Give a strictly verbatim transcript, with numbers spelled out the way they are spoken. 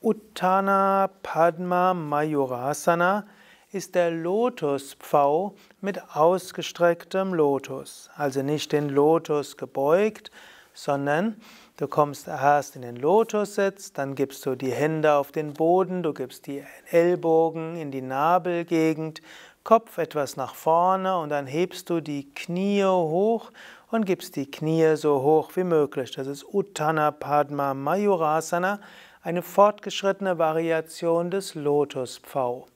Utthana Padma Mayurasana ist der Lotuspfau mit ausgestrecktem Lotus. Also nicht den Lotus gebeugt, sondern du kommst erst in den Lotussitz, dann gibst du die Hände auf den Boden, du gibst die Ellbogen in die Nabelgegend, Kopf etwas nach vorne und dann hebst du die Knie hoch und gibst die Knie so hoch wie möglich. Das ist Utthana Padma Mayurasana, eine fortgeschrittene Variation des Lotuspfau.